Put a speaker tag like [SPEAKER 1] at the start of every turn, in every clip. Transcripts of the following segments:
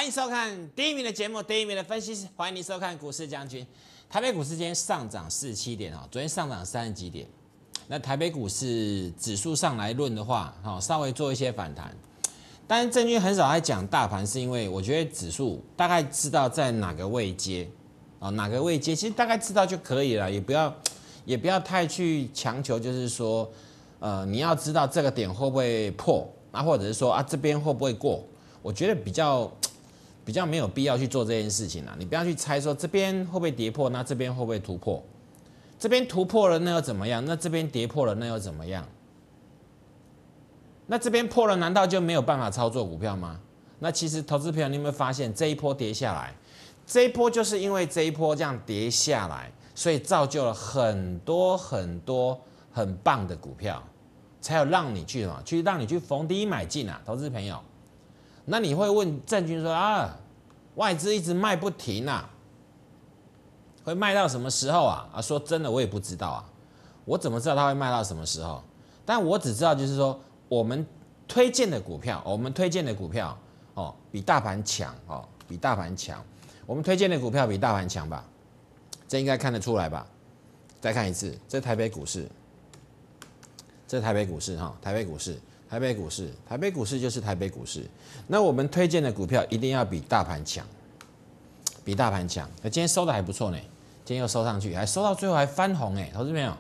[SPEAKER 1] 欢迎收看第一名的节目，第一名的分析师，欢迎你收看股市将军。台北股市今天上涨47点哦，昨天上涨30几点。那台北股市指数上来论的话，稍微做一些反弹。但是郑军很少在讲大盘，是因为我觉得指数大概知道在哪个位阶，哪个位阶，其实大概知道就可以了，也不要太去强求，就是说，你要知道这个点会不会破，或者是说这边会不会过，我觉得比较没有必要去做这件事情啦。你不要去猜说这边会不会跌破，那这边会不会突破？这边突破了那又怎么样？那这边跌破了那又怎么样？那这边破了，难道就没有办法操作股票吗？那其实投资朋友，你有没有发现这一波跌下来，这一波就是因为这一波这样跌下来，所以造就了很多很棒的股票，才有让你去让你去逢低买进啊，投资朋友。那你会问郑军说外资一直卖不停啊，会卖到什么时候啊？说真的，我也不知道啊，我怎么知道它会卖到什么时候？但我只知道就是说，我们推荐的股票比大盘强比大盘强。我们推荐的股票比大盘强吧？这应该看得出来吧？再看一次，这是台北股市，这是台北股市台北股市。台北股市就是台北股市。那我们推荐的股票一定要比大盘强，比大盘强。今天收的还不错呢，今天又收上去，还收到最后还翻红哎，投资朋友，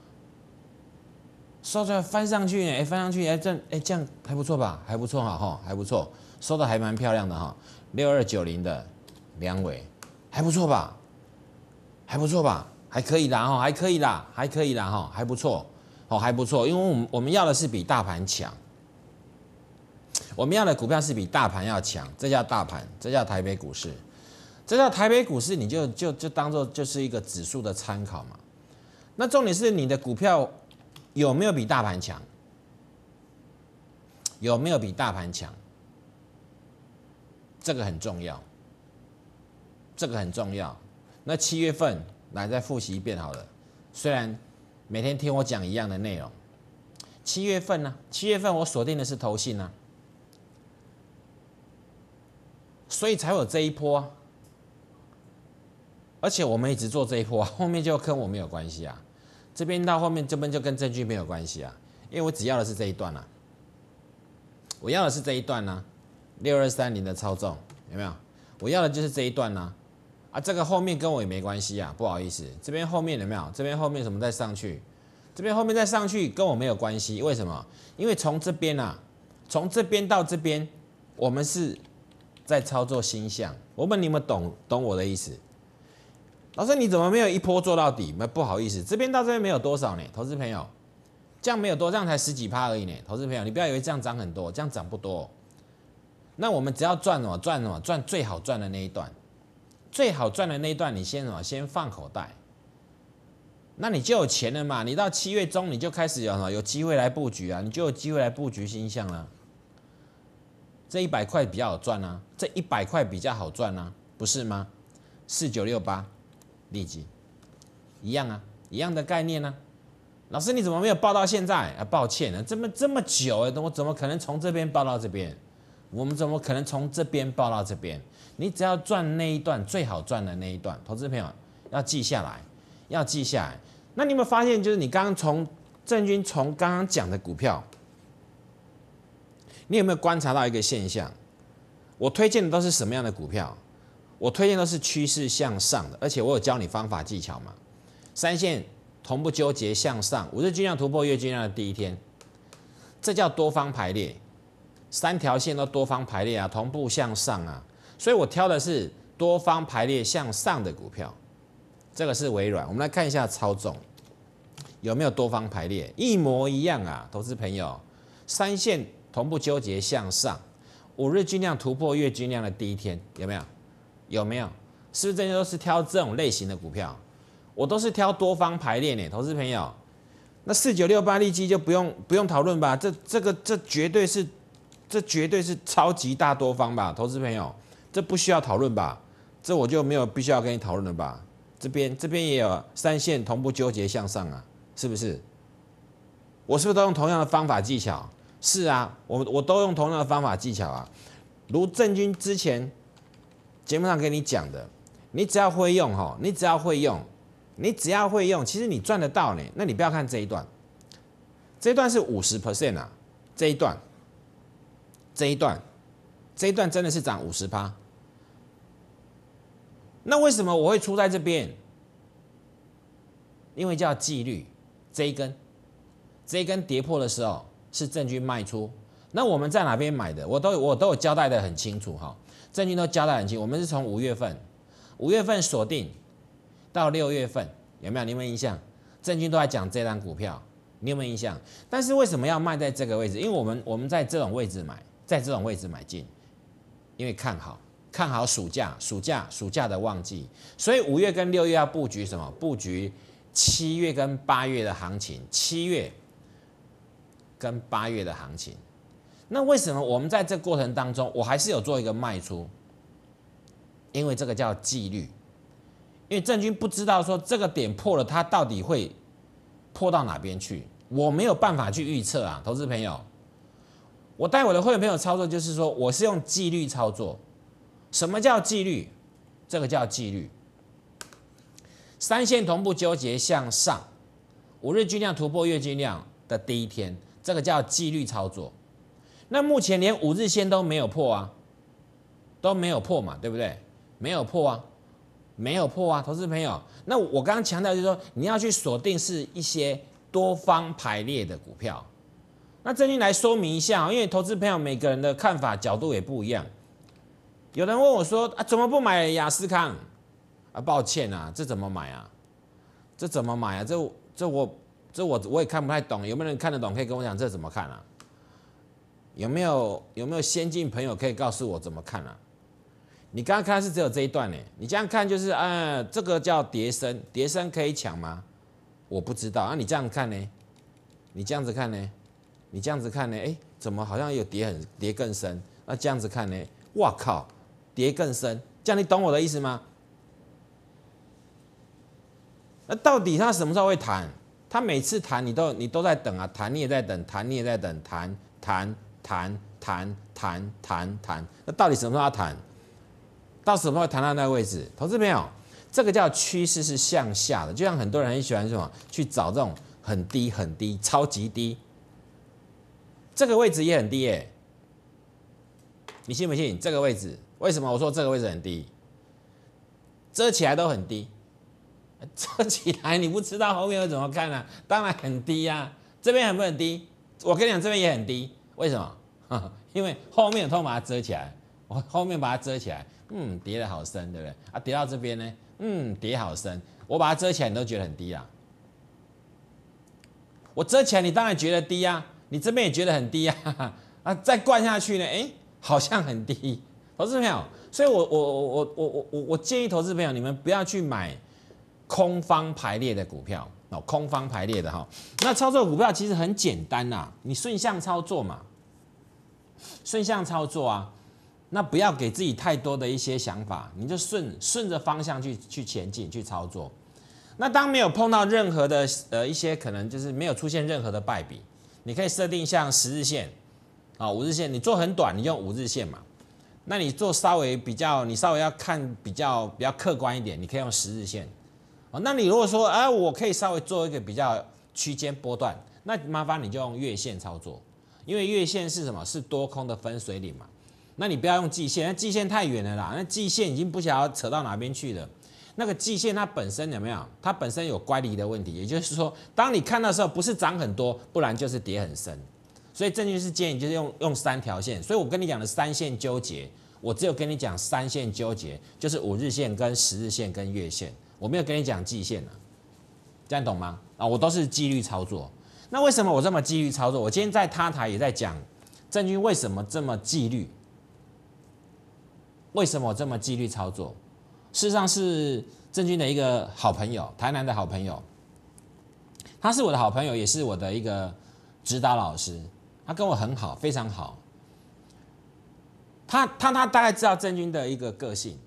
[SPEAKER 1] 收出来翻上去呢，翻上去这样还不错吧？还不错还不错，收的还蛮漂亮的6290的两尾，还不错吧？还不错吧？还可以啦还可以啦还不错还不错，因为我们要的是比大盘强。我们要的股票是比大盘要强，这叫大盘，这叫台北股市，这叫台北股市，你就当做就是一个指数的参考嘛。那重点是你的股票有没有比大盘强？有没有比大盘强？这个很重要，这个很重要。那7月份来再复习一遍好了，虽然每天听我讲一样的内容，7月份呢？7月份我锁定的是投信啊。所以才有这一波啊，而且我们一直做这一波后面就跟我没有关系啊，这边到后面这边就跟证据没有关系啊，因为我只要的是这一段啊，我要的是这一段啊，6230的操纵有没有？我要的就是这一段啊，这个后面跟我也没关系啊，不好意思，这边后面有没有？这边后面什么再上去？这边后面再上去跟我没有关系，为什么？因为从这边从这边到这边，我们是在操作星象，你们懂我的意思？老师，你怎么没有一波做到底？不好意思，这边到这边没有多少呢，投资朋友，这样没有多，这样才10几%而已呢，投资朋友，你不要以为这样涨很多，这样涨不多。那我们只要赚最好赚的那一段，最好赚的那一段，你先放口袋，那你就有钱了嘛。你到7月中你就开始有机会来布局啊，你就有机会来布局星象了。这100块比较好赚啊，这100块比较好赚啊，不是吗？4968立即一样啊，一样的概念啊。老师你怎么没有报到现在啊？抱歉了，这么久我怎么可能从这边报到这边？我们怎么可能从这边报到这边？你只要赚那一段最好赚的那一段，投资朋友要记下来，要记下来。那你有没有发现，就是你刚刚郑军从刚刚讲的股票，你有没有观察到一个现象？我推荐的都是什么样的股票？我推荐都是趋势向上的，而且我有教你方法技巧嘛。3线同步纠结向上，5日均量突破月均量的第一天，这叫多方排列，3条线都多方排列啊，同步向上啊。所以我挑的是多方排列向上的股票。这个是微软，我们来看一下操纵有没有多方排列，一模一样啊，投资朋友，3线同步纠结向上，5日均量突破月均量的第一天，有没有？有没有？是不是这些都是挑这种类型的股票？我都是挑多方排列呢，投资朋友。那4968利基就不用讨论吧？这绝对是超级大多方吧，投资朋友，这不需要讨论吧？这我就没有必须要跟你讨论了吧？这边也有3线同步纠结向上啊，是不是？我是不是都用同样的方法技巧？是啊，我都用同样的方法技巧啊。如郑军之前节目上跟你讲的，你只要会用哈，你只要会用，其实你赚得到呢。那你不要看这一段，这一段是50% 啊，这一段真的是涨50%。那为什么我会出在这边？因为叫纪律，这一根跌破的时候是郑钧卖出。那我们在哪边买的？我都有交代的很清楚哈，郑钧都交代很清楚。我们是从5月份锁定到6月份，有没有？你有没有印象？郑钧都在讲这档股票，你有没有印象？但是为什么要卖在这个位置？因为我们在这种位置买，进，因为看好暑假的旺季，所以5月跟6月要布局什么？布局7月跟8月的行情，7月跟8月的行情。那为什么我们在这过程当中，我还是有做一个卖出？因为这个叫纪律，因为郑钧不知道说这个点破了，它到底会破到哪边去，我没有办法去预测啊，投资朋友。我带我的会员朋友操作，就是说我是用纪律操作。什么叫纪律？这个叫纪律。3线同步纠结向上，5日均量突破月均量的第一天，这个叫纪律操作。那目前连5日线都没有破啊，都没有破嘛，对不对？没有破啊，投资朋友。那我刚刚强调就是说，你要去锁定是一些多方排列的股票。那这边来说明一下，因为投资朋友每个人的看法角度也不一样。有人问我说啊，怎么不买雅思康？啊，抱歉啊，这怎么买啊？这我也看不太懂，有没有人看得懂？可以跟我讲这怎么看啊？有没有先进朋友可以告诉我怎么看啊？你刚刚看是只有这一段呢，你这样看就是这个叫跌升，跌升可以抢吗？我不知道啊，你这样看呢？你这样子看呢？哎，怎么好像有跌更深？那这样子看呢？哇靠，跌更深，这样你懂我的意思吗？那到底它什么时候会弹？它每次弹你都在等啊，弹你也在等，弹你也在等，弹，那到底什么时候要弹？到什么时候弹到那个位置？投资朋友，这个叫趋势是向下的，就像很多人很喜欢什么去找这种很低、超级低，这个位置也很低耶，你信不信？这个位置为什么我说这个位置很低？遮起来都很低。遮起来，你不知道后面会怎么看啊？当然很低啊，这边很不很低？我跟你讲，这边也很低，为什么？因为后面有通把它遮起来，我后面把它遮起来，跌得好深，对不对？啊，跌到这边呢，跌好深，我把它遮起来，你都觉得很低啊。我遮起来，你当然觉得低啊，你这边也觉得很低啊，啊，再灌下去呢，好像很低，投资朋友，所以我建议投资朋友，你们不要去买空方排列的股票哦，空方排列的哈。那操作股票其实很简单呐，你顺向操作嘛，顺向操作啊。那不要给自己太多的一些想法，你就顺着方向去前进去操作。那当没有碰到任何的一些可能就是没有出现任何的败笔，你可以设定像10日线啊、5日线，你做很短，你用5日线嘛。那你做稍微要看比较客观一点，你可以用10日线。那你如果说我可以稍微做一个比较区间波段，那麻烦你就用月线操作，因为月线是什么？是多空的分水岭嘛。那你不要用季线，那季线太远了啦，那季线已经不晓得扯到哪边去了。那个季线它本身有没有？它本身有乖离的问题，也就是说，当你看到的时候，不是涨很多，不然就是跌很深。所以证据是建议就是用3条线。所以我跟你讲的3线纠结，我只有跟你讲3线纠结，就是5日线跟10日线跟月线。我没有跟你讲季线了，这样懂吗？我都是纪律操作。那为什么我这么纪律操作？我今天在他台也在讲郑钧为什么这么纪律，为什么我这么纪律操作？事实上是郑钧的一个好朋友，台南的好朋友，他是我的好朋友，也是我的一个指导老师，他跟我很好，非常好。他大概知道郑钧的一个个性。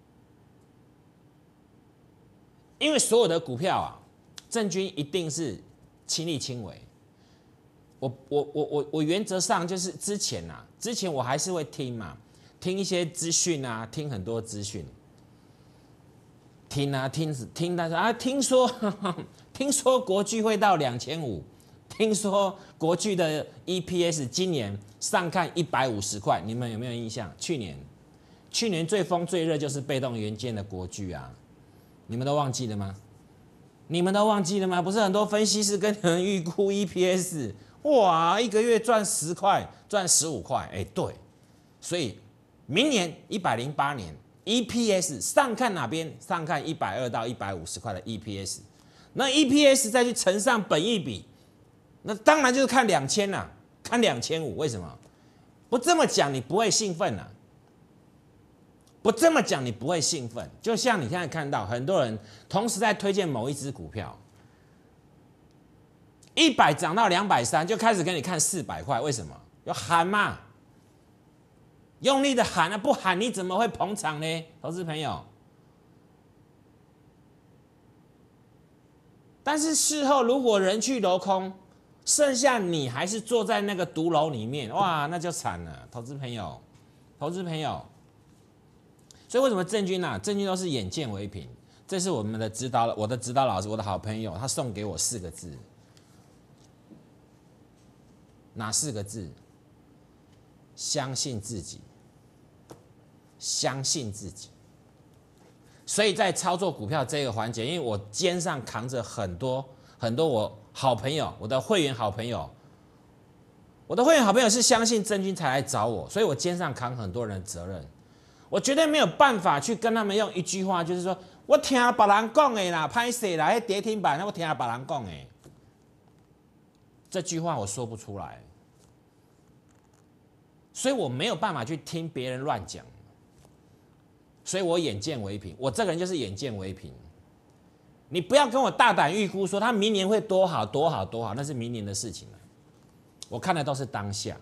[SPEAKER 1] 因为所有的股票啊，郑钧一定是亲力亲为。我原则上就是之前我还是会听嘛， 听一些资讯啊，听很多资讯，听啊听，但是啊，听说国巨会到2500，听说国巨的 EPS 今年上看150块，你们有没有印象？去年最疯最热就是被动元件的国巨啊，你们都忘记了吗？不是很多分析师跟你们预估 EPS， 哇，一个月赚10块，赚15块，哎，对，所以明年108年 EPS 上看哪边？上看120到150块的 EPS， 那 EPS 再去乘上本益比，那当然就是看2000啦，看2500，为什么？不这么讲你不会兴奋啊。不这么讲，你不会兴奋。就像你现在看到很多人同时在推荐某一只股票，100涨到230，就开始给你看400块，为什么？要喊嘛，用力的喊啊！不喊你怎么会捧场呢？投资朋友。但是事后如果人去楼空，剩下你还是坐在那个毒楼里面，哇，那就惨了，投资朋友。所以为什么郑钧郑钧都是眼见为凭？这是我的指导老师，我的好朋友，他送给我4个字。哪4个字？相信自己，相信自己。所以在操作股票这个环节，因为我肩上扛着很多我好朋友，我的会员好朋友是相信郑钧才来找我，所以我肩上扛很多人的责任。我绝对没有办法去跟他们用一句话，就是说我听别人讲的啦，拍谁啦，那跌停板，我听别人讲的，这句话我说不出来，所以我没有办法去听别人乱讲，所以我眼见为凭，我这个人就是眼见为凭。你不要跟我大胆预估说他明年会多好，那是明年的事情了。我看的都是当下。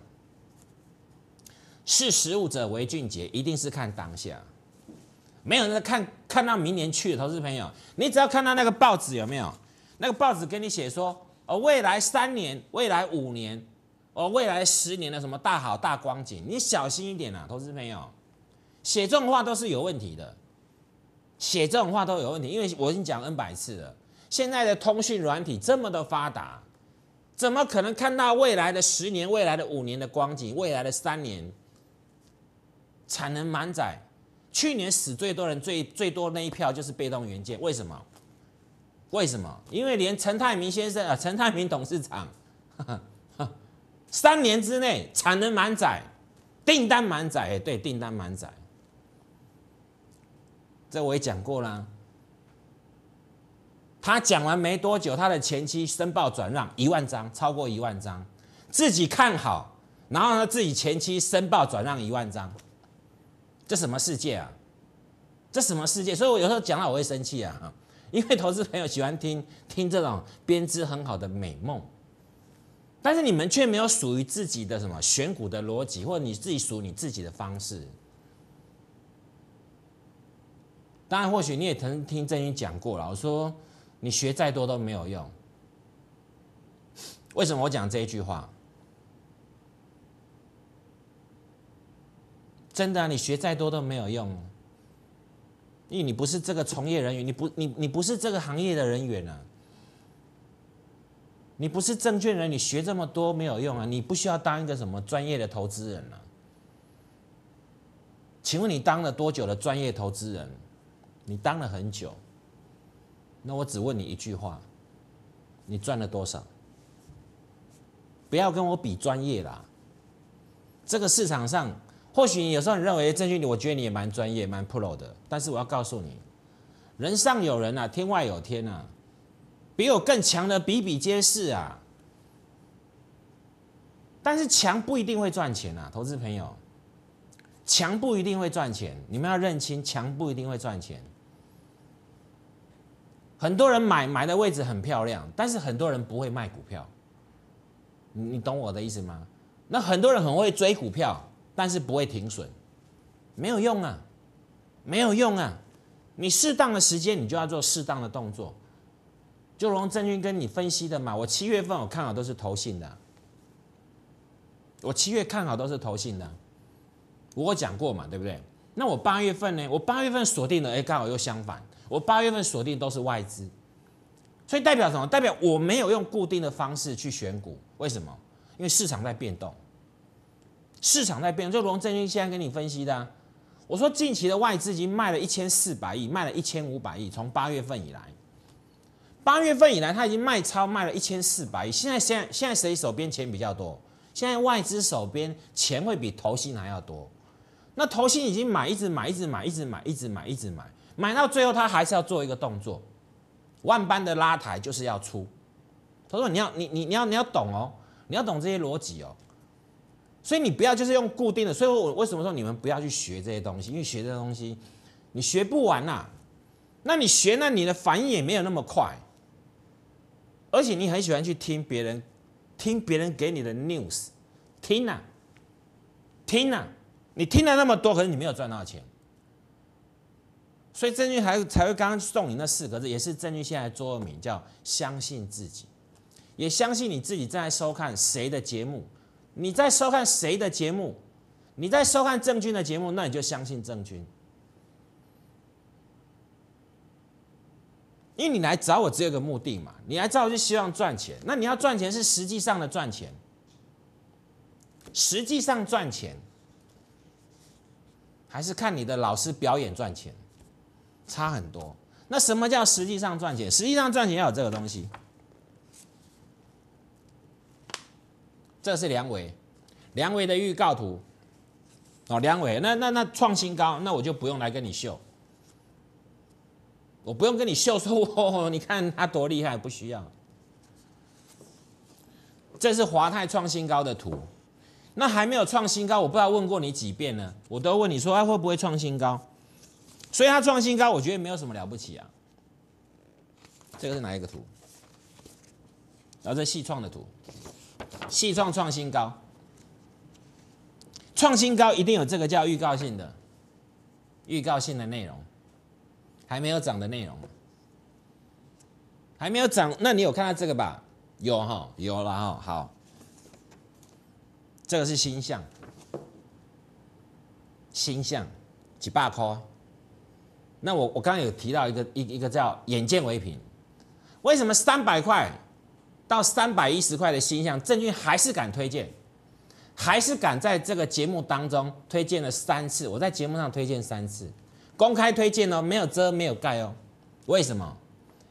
[SPEAKER 1] 识时务者为俊杰，一定是看当下，没有人看到明年去的。投资朋友，你只要看到那个报纸有没有？那个报纸跟你写说，未来3年、未来5年、未来10年的什么大好大光景，你小心一点啊，投资朋友，写这种话都是有问题的，因为我已经讲 N 百次了，现在的通讯软体这么的发达，怎么可能看到未来的10年、未来的5年的光景，未来的3年？产能满载，去年死最多人最多那一票就是被动元件，为什么？因为连陈泰明先生陈泰明董事长3年之内产能满载，订单满载，对，订单满载，这我也讲过啦。他讲完没多久，他的前妻申报转让1万张，超过1万张，自己看好，然后呢自己前妻申报转让1万张。这什么世界啊？所以我有时候讲到我会生气啊，因为投资朋友喜欢听这种编织很好的美梦，但是你们却没有属于自己的什么选股的逻辑，或者你自己属你自己的方式。当然，或许你也曾听郑钧讲过了，我说你学再多都没有用。为什么我讲这一句话？真的你学再多都没有用，因为你不是这个从业人员，你不是这个行业的人员啊，你不是证券人，你学这么多没有用啊，你不需要当一个什么专业的投资人啊。请问你当了多久的专业投资人？你当了很久，那我只问你一句话：你赚了多少？不要跟我比专业啦，这个市场上。或许有时候你认为郑钧，我觉得你也蛮专业、蛮 pro 的，但是我要告诉你，人上有人啊，天外有天啊，比我更强的比比皆是啊。但是强不一定会赚钱啊，投资朋友，强不一定会赚钱，你们要认清，强不一定会赚钱。很多人买的位置很漂亮，但是很多人不会卖股票，你懂我的意思吗？那很多人很会追股票。但是不会停损，没有用啊，你适当的时间，你就要做适当的动作。就如郑钧跟你分析的嘛，我7月份我看好都是投信的， 我讲过嘛，对不对？那我8月份呢？我8月份锁定的，刚好又相反，我8月份锁定都是外资，所以代表什么？代表我没有用固定的方式去选股，为什么？因为市场在变动，市场在变动，就龙正军现在跟你分析的、啊。我说近期的外资已经卖了1400亿，卖了1500亿，从8月份以来，8月份以来他已经卖了1400亿。现在谁手边钱比较多？现在外资手边钱会比投信还要多。那投信已经一直买，买到最后他还是要做一个动作，万般的拉抬就是要出。他说你要懂哦，你要懂这些逻辑哦。所以你不要就是用固定的，所以我为什么说你们不要去学这些东西？因为学这些东西你学不完呐、那你学你的反应也没有那么快，而且你很喜欢去听别人给你的 news， 听啊，你听了那么多，可是你没有赚到钱。所以郑钧才会刚刚送你那4个字，也是郑钧现在座右铭，叫相信自己，也相信你自己正在收看谁的节目。你在收看谁的节目？你在收看郑钧的节目，那你就相信郑钧，因为你来找我只有一个目的嘛，你来找我就希望赚钱。那你要赚钱是实际上的赚钱，实际上赚钱，还是看你的老师表演赚钱，差很多。那什么叫实际上赚钱？实际上赚钱要有这个东西。这是梁伟的预告图，哦，梁伟，那创新高，那我就不用来跟你秀，我不用跟你秀说，你看他多厉害，不需要。这是华泰创新高的图，那还没有创新高，我不知道问过你几遍了，我都问你说，会不会创新高？所以它创新高，我觉得没有什么了不起啊。这个是哪一个图？然后这细创的图。细创创新高，创新高一定有这个叫预告性的内容，还没有涨的内容，还没有涨，那你有看到这个吧？有哈，有了哈，好，这个是星象，100块。那我刚刚有提到一个叫眼见为凭，为什么300块？到310块的星象，郑钧还是敢推荐，还是敢在这个节目当中推荐了3次。我在节目上推荐3次，公开推荐哦，没有遮没有盖哦。为什么？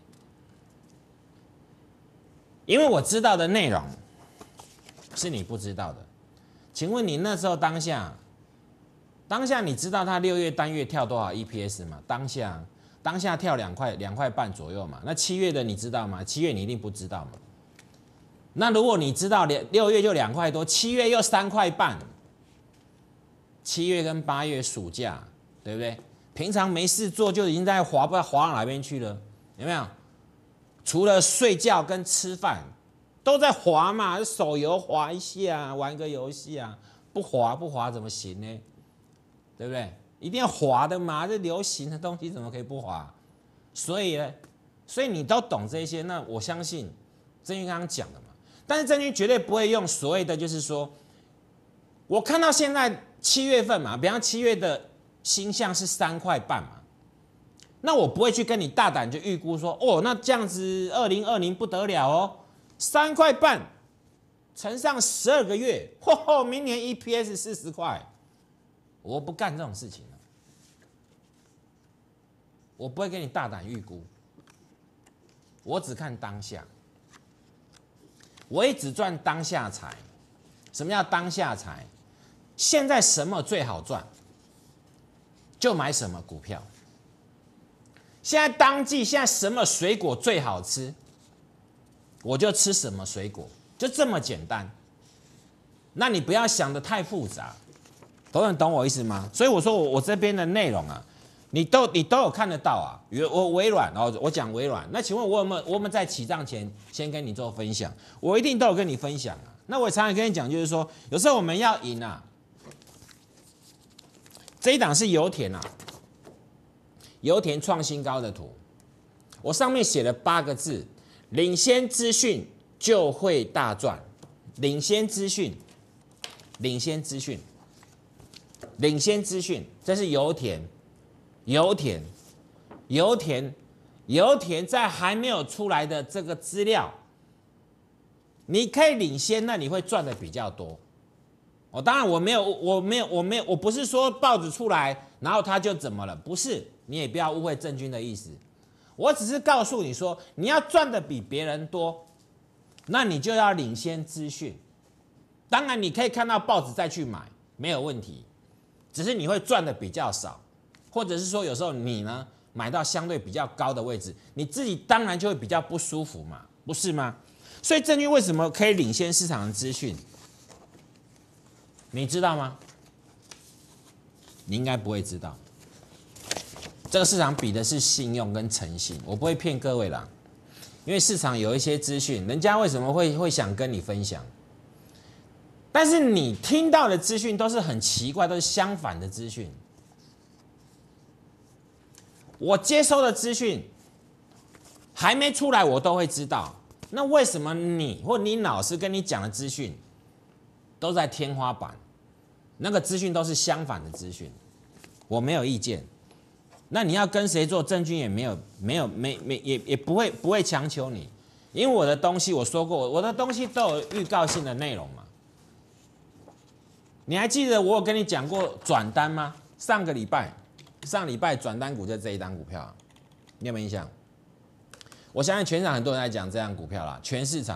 [SPEAKER 1] 因为我知道的内容是你不知道的。请问你那时候当下你知道它6月单月跳多少 EPS 吗？当下跳2块半左右嘛。那7月的你知道吗？7月你一定不知道嘛。那如果你知道6月就2块多，7月又3块半，7月跟8月暑假，对不对？平常没事做就已经在滑，不知道滑到哪边去了，有没有？除了睡觉跟吃饭，都在滑嘛，手游滑一下，玩个游戏啊，不滑怎么行呢？对不对？一定要滑的嘛，这流行的东西怎么可以不滑？所以你都懂这些，那我相信郑钧刚刚讲的嘛。但是郑钧绝对不会用所谓的，就是说，我看到现在7月份嘛，比方7月的星象是3块半嘛，那我不会去跟你大胆就预估说，哦，那这样子2020不得了哦，3块半乘上12个月，明年 EPS 40块，我不干这种事情了，我不会跟你大胆预估，我只看当下。我也只赚当下财。什么叫当下财？现在什么最好赚，就买什么股票。现在当季，现在什么水果最好吃，我就吃什么水果，就这么简单。那你不要想得太复杂，懂我意思吗？所以我说我这边的内容啊，你都有看得到啊。我微软哦，我讲微软，那请问我有没有在起账前先跟你做分享？我一定都有跟你分享啊。那我常常跟你讲，就是说有时候我们要赢啊。这一档是油田啊，油田创新高的图，我上面写了8个字：领先资讯就会大赚。领先资讯， 领先资讯，这是油田在还没有出来的这个资料，你可以领先，那你会赚的比较多。当然我不是说报纸出来，然后他就怎么了，不是，你也不要误会郑军的意思。我只是告诉你说，你要赚的比别人多，那你就要领先资讯。当然你可以看到报纸再去买，没有问题。只是你会赚的比较少，或者是说有时候你呢买到相对比较高的位置，你自己当然就会比较不舒服嘛，不是吗？所以郑军为什么可以领先市场的资讯？你知道吗？你应该不会知道。这个市场比的是信用跟诚信，我不会骗各位啦，因为市场有一些资讯，人家为什么会想跟你分享？但是你听到的资讯都是很奇怪，都是相反的资讯。我接收的资讯还没出来，我都会知道。那为什么你或你老师跟你讲的资讯都在天花板？那个资讯都是相反的资讯，我没有意见。那你要跟谁做，郑军也不会强求你，因为我的东西我说过，我的东西都有预告性的内容嘛。你还记得我有跟你讲过转单吗？上礼拜转单股就这一档股票，你有没有印象？我相信全市场很多人在讲这档股票啦，全市场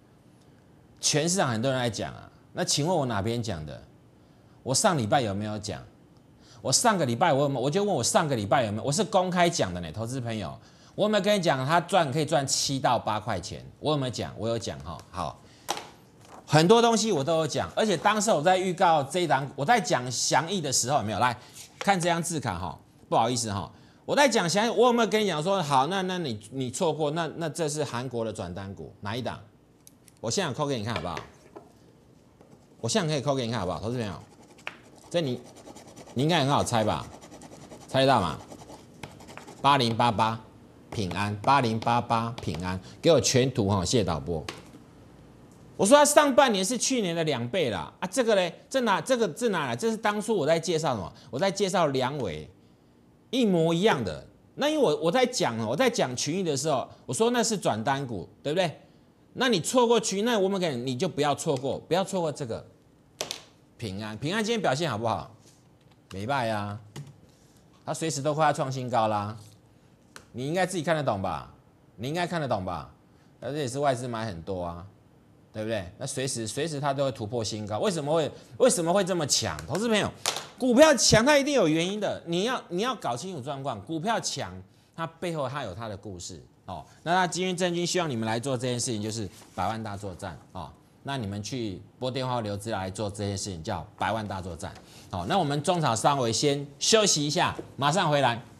[SPEAKER 1] 很多人在讲啊。那请问我哪边讲的？我上礼拜有没有讲？我上个礼拜我就问我上个礼拜有没有？我是公开讲的呢，投资朋友，我有没有跟你讲他可以赚7到8块钱？我有没有讲？我有讲哈。好。很多东西我都有讲，而且当时我在预告这一档，我在讲详义的时候有没有来看这张字卡哈？不好意思哈，我在讲详义，我有没有跟你讲说好？那你错过，那这是韩国的转单股哪一档？我现在扣给你看好不好？我现在可以扣给你看好不好？投资朋友，这你应该很好猜吧？猜得到吗？8088平安，8088平安，给我全图哈，谢谢导播。我说它上半年是去年的2倍啦，啊，这个嘞，这哪来？这是当初我在介绍什么？我在介绍良伟，一模一样的。那因为我在讲群益的时候，我说那是转单股，对不对？那你错过群益，那我们你就不要错过这个平安今天表现好不好？没败呀，它随时都快要创新高啦，你应该自己看得懂吧？而且也是外资买很多啊。对不对？那随时它都会突破新高，为什么会这么强？投资朋友，股票强它一定有原因的，你要搞清楚状况。股票强，它背后它有它的故事哦。那今天郑军希望你们来做这件事情，就是百万大作战哦。那你们去拨电话留资料来做这件事情，叫百万大作战。好，那我们中场稍微先休息一下，马上回来。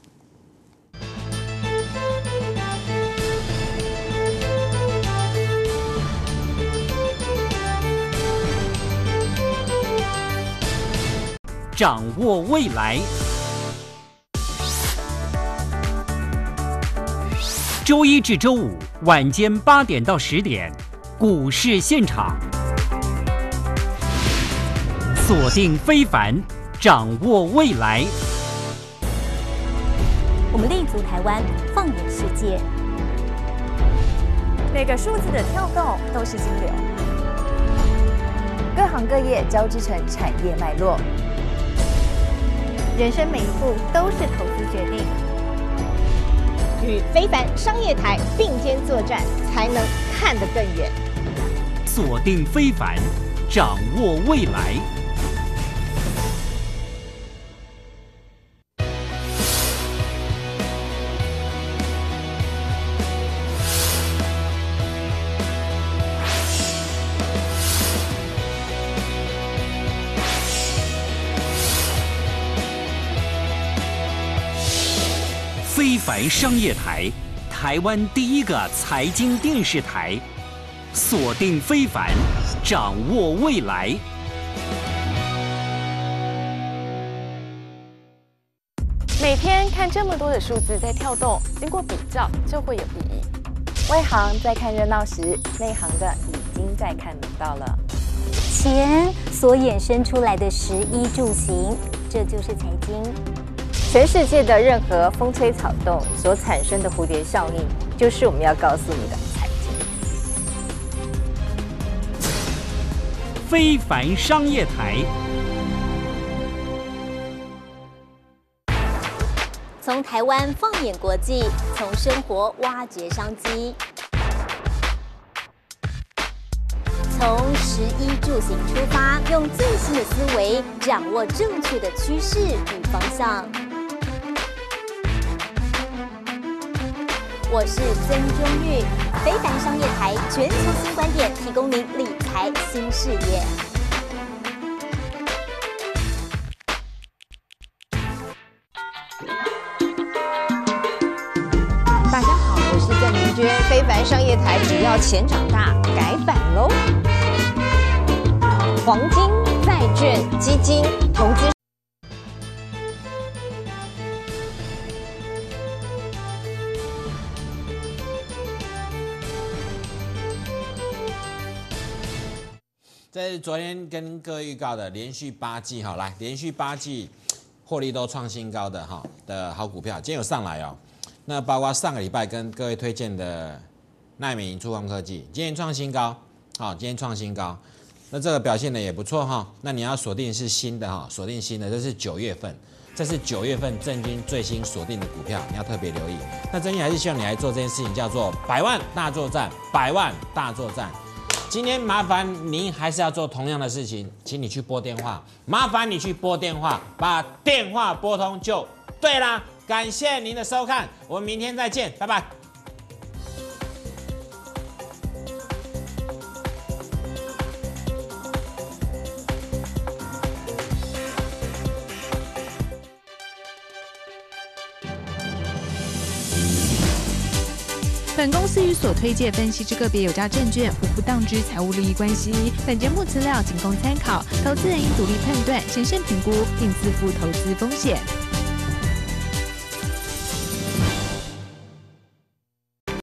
[SPEAKER 2] 掌握未来，周一至周五晚间8点到10点，股市现场，锁定非凡，掌握未来。
[SPEAKER 3] 我们立足台湾，放眼世界，
[SPEAKER 4] 每个数字的跳动都是金流，各行各业交织成产业脉络。人生每一步都是投资决定，与非凡商业台并肩作战，才能看得更远。
[SPEAKER 2] 锁定非凡，掌握未来。非凡商业台，台湾第一个财经电视台，锁定非凡，掌握未来。
[SPEAKER 4] 每天看这么多的数字在跳动，经过比较就会有意义。外行在看热闹时，内行的已经在看门道了。
[SPEAKER 3] 钱所衍生出来的食衣住行，这就是财经。
[SPEAKER 4] 全世界的任何风吹草动所产生的蝴蝶效应，就是我们要告诉你的财经。
[SPEAKER 2] 非凡商业台。
[SPEAKER 3] 从台湾放眼国际，从生活挖掘商机，从食衣住行出发，用最新的思维掌握正确的趋势与方向。我是曾中玉，非凡商业台全球新观点，提供您理财新视野。
[SPEAKER 4] 大家好，我是郑明娟，非凡商业台只要钱长大，改版喽！黄金、债券、基金投资。
[SPEAKER 1] 这是昨天跟各位预告的连续8季哈，来连续8季获利都创新高的哈的好股票，今天有上来哦。那包括上个礼拜跟各位推荐的奈美银、触控科技，今天创新高，好，今天创新高。那这个表现的也不错哈。那你要锁定是新的哈，锁定新的，这是9月份，这是9月份郑钧最新锁定的股票，你要特别留意。那郑钧还是希望你来做这件事情，叫做100万大作战，100万大作战。今天麻烦您还是要做同样的事情，请你去拨电话，麻烦你去拨电话，把电话拨通就对啦。感谢您的收看，我们明天再见，拜拜。
[SPEAKER 5] 本公司与所推介分析之个别有价证券无不当之财务利益关系。本节目资料仅供参考，投资人应独立判断、审慎评估，并自负投资风险。